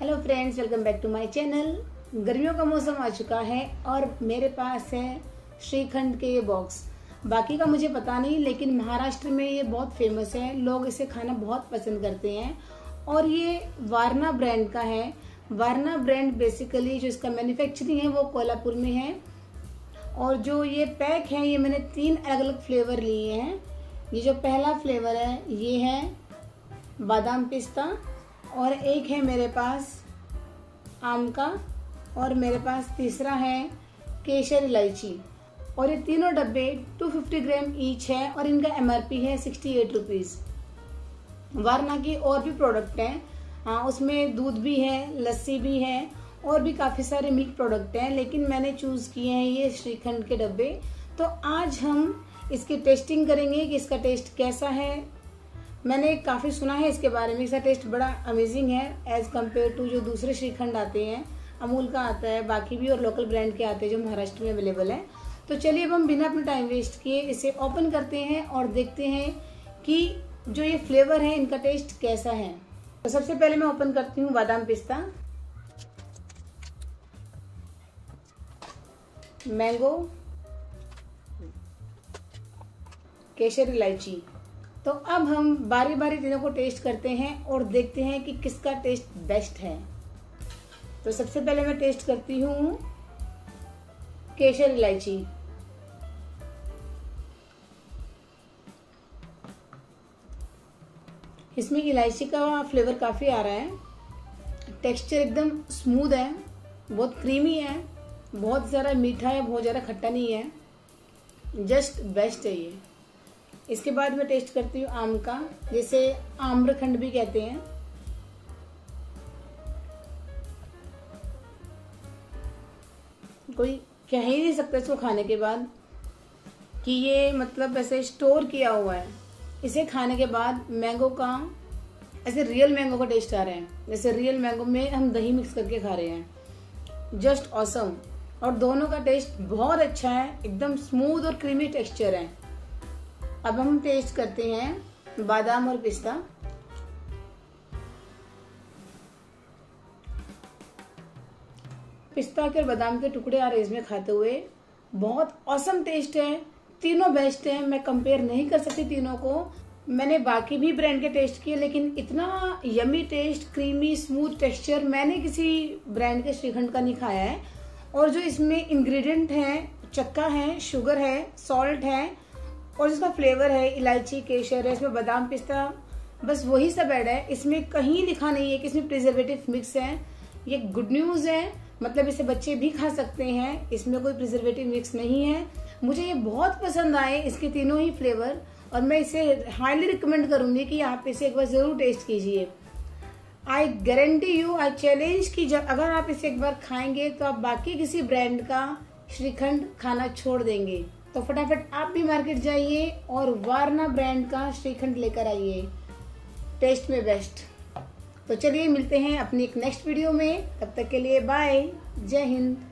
Hello friends, welcome back to my channel. गर्मियों का मौसम आ चुका है और मेरे पास है श्रीखंड के ये बॉक्स। बाकी का मुझे पता नहीं, लेकिन महाराष्ट्र में ये बहुत फेमस है, लोग इसे खाना बहुत पसंद करते हैं। और ये वारना ब्रांड का है। वारना ब्रांड बेसिकली जो इसका मैन्युफैक्चरिंग है वो कोल्हापुर में है। और जो ये पैक है, ये मैंने 3 अलग अलग फ्लेवर लिए हैं। ये जो पहला फ्लेवर है ये है बादाम पिस्ता, और एक है मेरे पास आम का, और मेरे पास तीसरा है केसर इलायची। और ये तीनों डब्बे 250 ग्राम ईच है और इनका MRP है 68 रुपीज़। वारना की और भी प्रोडक्ट हैं, हाँ, उसमें दूध भी है, लस्सी भी है और भी काफ़ी सारे मिल्क प्रोडक्ट हैं, लेकिन मैंने चूज़ किए हैं ये श्रीखंड के डब्बे। तो आज हम इसकी टेस्टिंग करेंगे कि इसका टेस्ट कैसा है। मैंने काफ़ी सुना है इसके बारे में, इसका टेस्ट बड़ा अमेजिंग है एज कम्पेयर टू जो दूसरे श्रीखंड आते हैं। अमूल का आता है, बाकी भी और लोकल ब्रांड के आते हैं जो महाराष्ट्र में अवेलेबल है। तो चलिए अब हम बिना अपना टाइम वेस्ट किए इसे ओपन करते हैं और देखते हैं कि जो ये फ्लेवर है इनका टेस्ट कैसा है। तो सबसे पहले मैं ओपन करती हूँ बादाम पिस्ता, मैंगो, केसर इलायची। तो अब हम बारी बारी तीनों को टेस्ट करते हैं और देखते हैं कि किसका टेस्ट बेस्ट है। तो सबसे पहले मैं टेस्ट करती हूँ केसर इलायची। इसमें इलायची का फ्लेवर काफी आ रहा है। टेक्सचर एकदम स्मूथ है, बहुत क्रीमी है, बहुत ज़्यादा मीठा है, बहुत ज़्यादा खट्टा नहीं है, जस्ट बेस्ट है ये। इसके बाद मैं टेस्ट करती हूँ आम का, जिसे आम्रखंड भी कहते हैं। कोई कह ही नहीं सकता इसको खाने के बाद कि ये मतलब ऐसे स्टोर किया हुआ है। इसे खाने के बाद मैंगो का ऐसे रियल मैंगो का टेस्ट आ रहा है, जैसे रियल मैंगो में हम दही मिक्स करके खा रहे हैं। Just awesome. और दोनों का टेस्ट बहुत अच्छा है, एकदम स्मूथ और क्रीमी टेक्सचर है। अब हम टेस्ट करते हैं बादाम और पिस्ता। पिस्ता के और बादाम के टुकड़े आ रहे हैं इसमें खाते हुए, बहुत औसम टेस्ट है। तीनों बेस्ट हैं, मैं कंपेयर नहीं कर सकती तीनों को। मैंने बाकी भी ब्रांड के टेस्ट किए, लेकिन इतना yummy taste, creamy smooth texture मैंने किसी ब्रांड के श्रीखंड का नहीं खाया है। और जो इसमें इंग्रेडिएंट है, चक्का है, शुगर है, सॉल्ट है और जिसका फ्लेवर है इलायची, केसर है, इसमें बादाम पिस्ता, बस वही सब ऐड है। इसमें कहीं लिखा नहीं है कि इसमें प्रिजर्वेटिव मिक्स है। ये गुड न्यूज है, मतलब इसे बच्चे भी खा सकते हैं, इसमें कोई प्रिजर्वेटिव मिक्स नहीं है। मुझे ये बहुत पसंद आए इसके तीनों ही फ्लेवर, और मैं इसे हाईली रिकमेंड करूंगी कि आप इसे एक बार जरूर टेस्ट कीजिए। I guarantee you, I challenge कि जब अगर आप इसे एक बार खाएंगे तो आप बाकी किसी ब्रांड का श्रीखंड खाना छोड़ देंगे। तो फटाफट आप भी मार्केट जाइए और वारना ब्रांड का श्रीखंड लेकर आइए, टेस्ट में बेस्ट। तो चलिए मिलते हैं अपनी एक नेक्स्ट वीडियो में, तब तक के लिए बाय, जय हिंद।